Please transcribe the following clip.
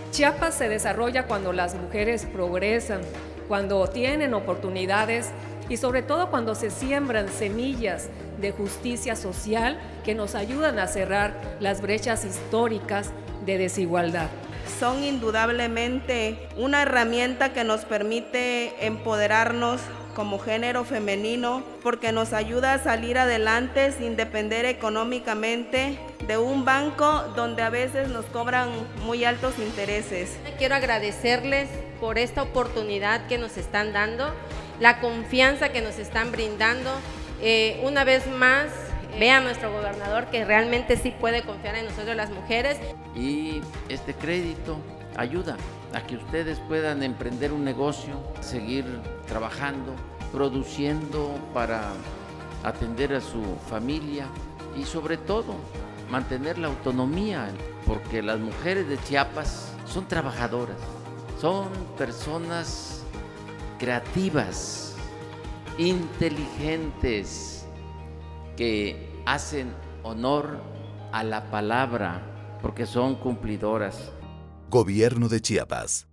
Chiapas se desarrolla cuando las mujeres progresan, cuando tienen oportunidades y sobre todo cuando se siembran semillas de justicia social que nos ayudan a cerrar las brechas históricas de desigualdad. Son indudablemente una herramienta que nos permite empoderarnos como género femenino, porque nos ayuda a salir adelante sin depender económicamente de un banco donde a veces nos cobran muy altos intereses. Quiero agradecerles por esta oportunidad que nos están dando, la confianza que nos están brindando. Una vez más, vean a nuestro gobernador que realmente sí puede confiar en nosotros las mujeres. Y este crédito ayuda a que ustedes puedan emprender un negocio, seguir trabajando, produciendo para atender a su familia y sobre todo mantener la autonomía, porque las mujeres de Chiapas son trabajadoras, son personas creativas, inteligentes, que hacen honor a la palabra porque son cumplidoras. Gobierno de Chiapas.